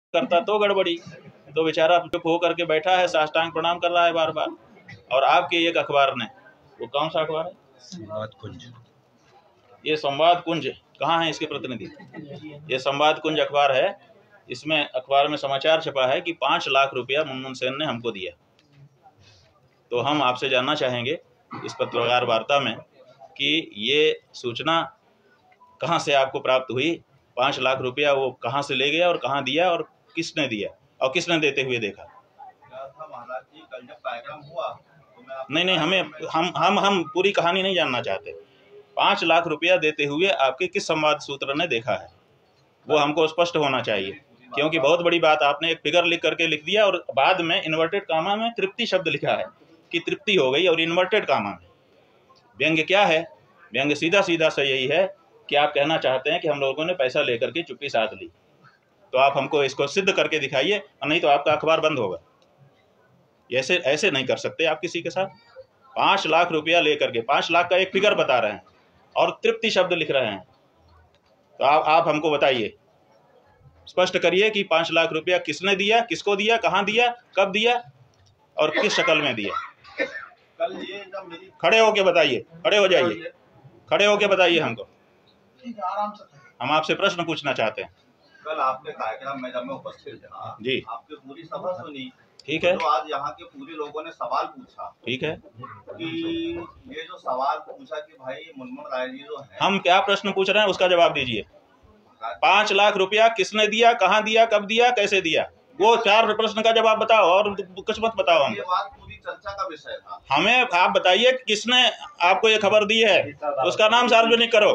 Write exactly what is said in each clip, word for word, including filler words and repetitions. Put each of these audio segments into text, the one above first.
करता तो गड़बड़ी। तो बेचारा चुप हो करके बैठा है, साष्टांग प्रणाम कर रहा है बार बार। और आपके एक अखबार ने, वो कौन सा अखबार है? संवाद कुंज। ये संवाद कुंज कहाँ है इसके प्रतिनिधि? ये संवाद कुंज अखबार है। इसमें अखबार में समाचार छपा है कि पाँच लाख रुपया मुनमुन सेन ने हमको दिया। तो हम आपसे जानना चाहेंगे इस पत्रकार वार्ता में कि ये सूचना कहाँ से आपको प्राप्त हुई? पाँच लाख रुपया वो कहाँ से ले गया और कहाँ दिया और किसने दिया और किसने देते हुए देखा? महाराज जी, कल जब कार्यक्रम हुआ तो मैं नहीं नहीं हमें हम हम हम पूरी कहानी नहीं जानना चाहते। पाँच लाख रुपया देते हुए आपके किस संवाद सूत्र ने देखा है, वो हमको स्पष्ट होना चाहिए। क्योंकि बहुत बड़ी बात, आपने एक फिगर लिख करके लिख दिया और बाद में इन्वर्टेड कामा में तृप्ति शब्द लिखा है कि तृप्ति हो गई, और इन्वर्टेड कामा में व्यंग्य क्या है? व्यंग्य सीधा सीधा से यही है कि आप कहना चाहते हैं कि हम लोगों ने पैसा लेकर के चुप्पी साध ली। तो आप हमको इसको सिद्ध करके दिखाइए, और नहीं तो आपका अखबार बंद होगा। ऐसे ऐसे नहीं कर सकते आप किसी के साथ। पाँच लाख रुपया लेकर के, पाँच लाख का एक फिगर बता रहे हैं और तृप्ति शब्द लिख रहे हैं। तो आप आप हमको बताइए, स्पष्ट करिए कि पाँच लाख रुपया किसने दिया, किसको दिया, कहाँ दिया, कब दिया और किस शक्ल में दिया। कल ये जब मेरी खड़े होके बताइए, खड़े हो जाइए, खड़े होके बताइए हमको। हम आपसे प्रश्न पूछना चाहते हैं। कल आपके कार्यक्रम में जब मैं उपस्थित था जी, आपकी पूरी सभा सुनी। ठीक है। तो आज यहाँ के पूरे लोगों ने सवाल पूछा, ठीक है, कि ये जो सवाल पूछा कि भाई मुनमुन राय जी जो है, हम क्या प्रश्न पूछ रहे हैं उसका जवाब दीजिए। पाँच लाख रुपया किसने दिया, कहाँ दिया, कब दिया, कैसे दिया, वो चार प्रश्न का जवाब बताओ और कुछ मत बताओ ये हमको। बात पूरी चर्चा का विषय था। हमें आप बताइए किसने आपको ये खबर दी है, उसका नाम सार्वजनिक करो।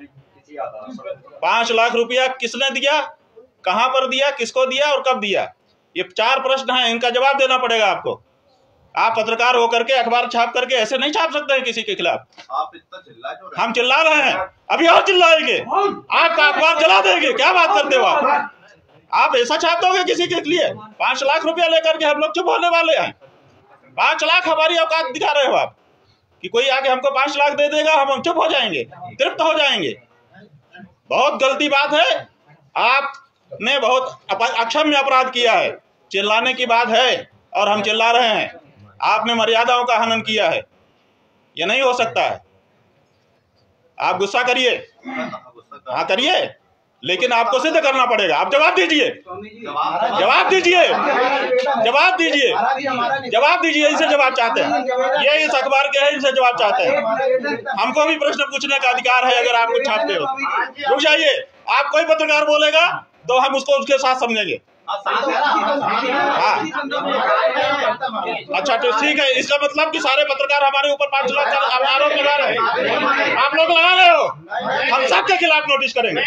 पाँच लाख रुपया किसने दिया, कहाँ पर दिया, किसको दिया और कब दिया, ये चार प्रश्न हैं, इनका जवाब देना पड़ेगा आपको। आप पत्रकार होकर के अखबार छाप करके ऐसे नहीं छाप सकते हैं किसी के खिलाफ। आप इतना चिल्ला क्यों रहे? हम चिल्ला रहे हैं, अभी और चिल्लाएंगे, आपका अखबार जला देंगे। क्या बात करते हो आप? आप ऐसा छाप दोगे किसी के लिए? पांच लाख रुपया लेकर के हम लोग चुप होने वाले हैं? पांच लाख हमारी औकात दिखा रहे हो आप कि कोई आके हमको पांच लाख दे देगा, हम चुप हो जाएंगे, तृप्त हो जाएंगे। बहुत गलती बात है, आपने बहुत अक्षम्य अपराध किया है। चिल्लाने की बात है और हम चिल्ला रहे हैं। आपने मर्यादाओं का हनन किया है, ये नहीं हो सकता है। आप गुस्सा करिए, हाँ करिए, लेकिन आपको सिद्ध करना पड़ेगा। आप जवाब दीजिए, जवाब दीजिए, जवाब दीजिए, जवाब दीजिए। इनसे जवाब चाहते हैं, ये इस अखबार के हैं, इनसे जवाब चाहते हैं। हमको भी प्रश्न पूछने का अधिकार है अगर आप कुछ छापते हो। रुक जाइए, आप कोई पत्रकार बोलेगा तो हम उसको उसके साथ समझेंगे। हाँ अच्छा, तो ठीक है। इसका मतलब कि सारे पत्रकार हमारे ऊपर पांच लाख का आरोप लगा रहे हैं। आप लोग लगा रहे हो, हम सबके खिलाफ नोटिस करेंगे।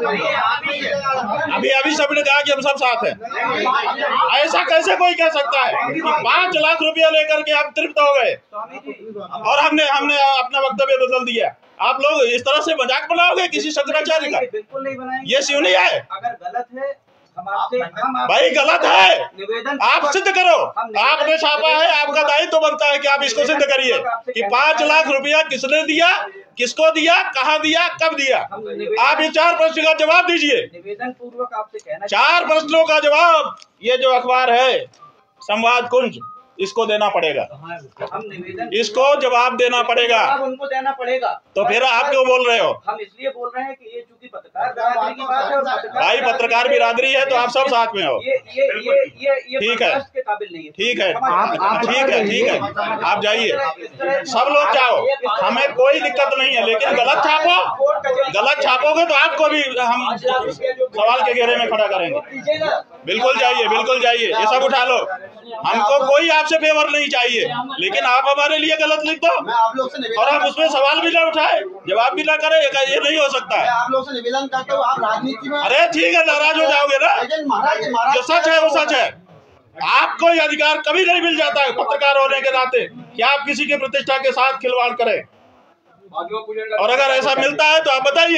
अभी अभी सबने कहा कि हम सब साथ हैं। ऐसा कैसे कोई कह सकता है कि पांच लाख रुपया लेकर के आप तृप्त हो गए और हमने हमने अपना वक्तव्य बदल दिया? आप लोग इस तरह से मजाक बनाओगे किसी शंकराचार्य का? बिल्कुल नहीं बनाएंगे। ये क्यों नहीं है? अगर गलत है हम आपसे हम भाई गलत है, निवेदन आप सिद्ध करो। आपने छापा है, आपका दायित्व तो बनता है कि आप इसको सिद्ध करिए कि पांच लाख रुपया किसने दिया, किसको दिया, कहाँ दिया, कब दिया। आप ये चार प्रश्न का जवाब दीजिए। निवेदन पूर्वक आपसे कहना, चार प्रश्नों का जवाब ये जो अखबार है संवाद कुंज, इसको देना पड़ेगा। हम निवेदन इसको जवाब देना पड़ेगा। अब उनको देना पड़ेगा। तो फिर आप क्यों बोल रहे हो? हम इसलिए बोल रहे हैं कि ये चूंकि पत्रकार बिरादरी की बात है और पत्रकार भाई पत्रकार बिरादरी है तो आप सब साथ में हो। ये ये ये ये ये ठीक है, बर्दाश्त के काबिल नहीं है। ठीक है, ठीक है, ठीक है, आप जाइए, सब लोग जाओ, हमें कोई दिक्कत नहीं है। लेकिन गलत छापो, गलत छापोगे तो आपको भी हम सवाल के घेरे में खड़ा करेंगे। बिल्कुल जाइए, बिल्कुल जाइए, ये सब उठा लो। हमको कोई आपसे फेवर नहीं चाहिए, लेकिन आप हमारे लिए गलत लिख दो और हम उसमें सवाल भी ना उठाए, जवाब भी ना करें, ये नहीं हो सकता है। आप लोग से निवेदन करता हूँ, आप राजनीति में। अरे ठीक है, नाराज हो जाओगे ना, जो सच है वो सच है। आपको ये अधिकार कभी नहीं मिल जाता है पत्रकार होने के नाते कि आप किसी की प्रतिष्ठा के साथ खिलवाड़ करें। और अगर ऐसा मिलता है तो आप बताइए।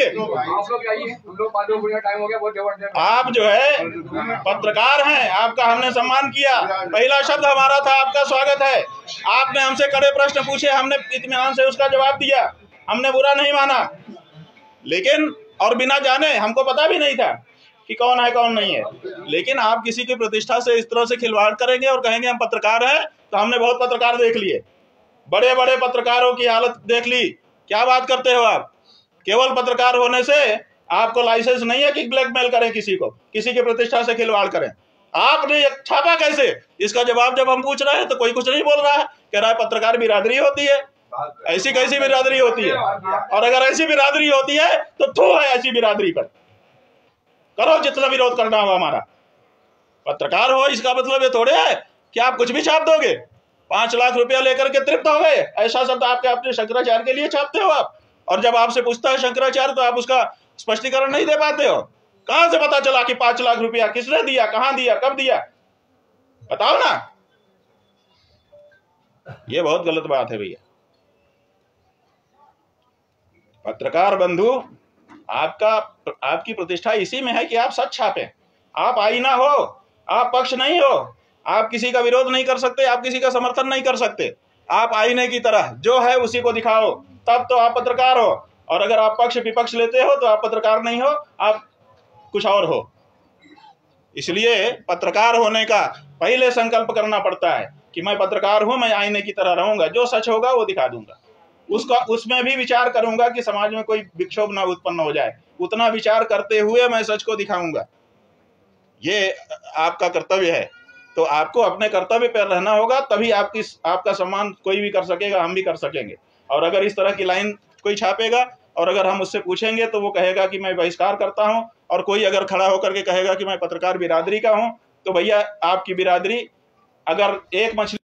आप जो है पत्रकार हैं, आपका हमने सम्मान किया, पहला शब्द हमारा था आपका स्वागत है। आपने हमसे कड़े प्रश्न पूछे, हमने इत्मीनान से उसका जवाब दिया, हमने बुरा नहीं माना। लेकिन और बिना जाने, हमको पता भी नहीं था कि कौन है कौन नहीं है। लेकिन आप किसी की प्रतिष्ठा से इस तरह से खिलवाड़ करेंगे और कहेंगे हम पत्रकार हैं, तो हमने बहुत पत्रकार देख लिए, बड़े बड़े पत्रकारों की हालत देख ली। क्या बात करते हो आप? केवल पत्रकार होने से आपको लाइसेंस नहीं है कि ब्लैकमेल करें किसी को, किसी की प्रतिष्ठा से खिलवाड़ करें। आपने छापा कैसे? इसका जवाब जब हम पूछ रहे हैं तो कोई कुछ नहीं बोल रहा है, कह रहा है पत्रकार बिरादरी होती है। ऐसी कैसी बिरादरी होती है? और अगर ऐसी बिरादरी होती है तो थू है ऐसी बिरादरी पर, करो जितना विरोध करना हो हमारा। पत्रकार हो इसका मतलब ये थोड़े है कि आप कुछ भी छाप दोगे। पांच लाख रुपया लेकर के तृप्त हो गए, ऐसा शब्द आपके अपने शंकराचार्य के लिए छापते हो आप। और जब आपसे पूछता है शंकराचार्य तो आप उसका स्पष्टीकरण नहीं दे पाते हो। कहां से पता चला कि पांच लाख रुपया किसने दिया, कहां दिया, कब दिया? बताओ ना। ये बहुत गलत बात है भैया। पत्रकार बंधु, आपका आपकी प्रतिष्ठा इसी में है कि आप सच छापें। आप आईना हो, आप पक्ष नहीं हो, आप किसी का विरोध नहीं कर सकते, आप किसी का समर्थन नहीं कर सकते। आप आईने की तरह जो है उसी को दिखाओ, तब तो आप पत्रकार हो। और अगर आप पक्ष विपक्ष लेते हो तो आप पत्रकार नहीं हो, आप कुछ और हो। इसलिए पत्रकार होने का पहले संकल्प करना पड़ता है कि मैं पत्रकार हूं, मैं आईने की तरह रहूंगा, जो सच होगा वो दिखा दूंगा। उसका उसमें भी विचार करूंगा कि समाज में कोई विक्षोभ ना उत्पन्न हो जाए, उतना विचार करते हुए मैं सच को दिखाऊंगा। ये आपका कर्तव्य है। तो आपको अपने कर्तव्य पर रहना होगा, तभी आपकी आपका सम्मान कोई भी कर सकेगा, हम भी कर सकेंगे। और अगर इस तरह की लाइन कोई छापेगा और अगर हम उससे पूछेंगे तो वो कहेगा कि मैं बहिष्कार करता हूं, और कोई अगर खड़ा होकर के कहेगा कि मैं पत्रकार बिरादरी का हूं, तो भैया आपकी बिरादरी, अगर एक मछली